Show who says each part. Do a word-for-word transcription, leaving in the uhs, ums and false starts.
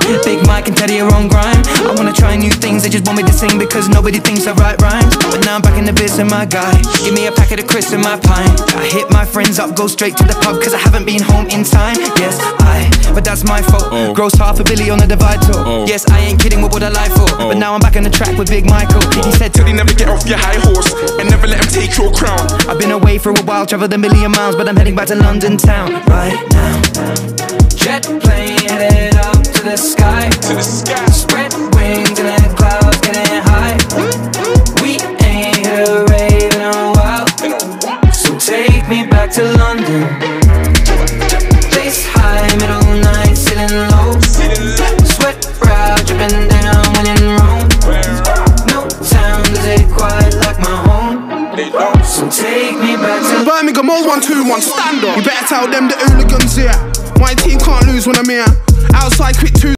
Speaker 1: Big Mike and Teddy are on grime. I wanna try new things, they just want me to sing because nobody thinks I write rhymes. But now I'm back in the biz and my guy give me a packet of crisps and my pint. I hit my friends up, go straight to the pub cause I haven't been home in time. Yes, I, but that's my fault. oh. Gross half a billy on the divide tour. oh. Yes, I ain't kidding, what would I lie for? oh. But now I'm back on the track with Big Michael. He said
Speaker 2: Teddy, never get off your high horse and never let him take your crown.
Speaker 1: I've been away for a while, traveled a million miles, but I'm heading back to London town right now. Jet plane headed up to the sky,
Speaker 2: to the sky.
Speaker 1: Spread wings in the clouds, getting high. We ain't hit a rave in a while, so take me back to London. Place high, middle night, sitting low. Sweat brow dripping down when in Rome. No town does it quite like my home, so take me back to
Speaker 3: Birmingham, Mo's one two one, stand up. You better tell them the hooligans here. My team can't lose when I'm here. Outside quick two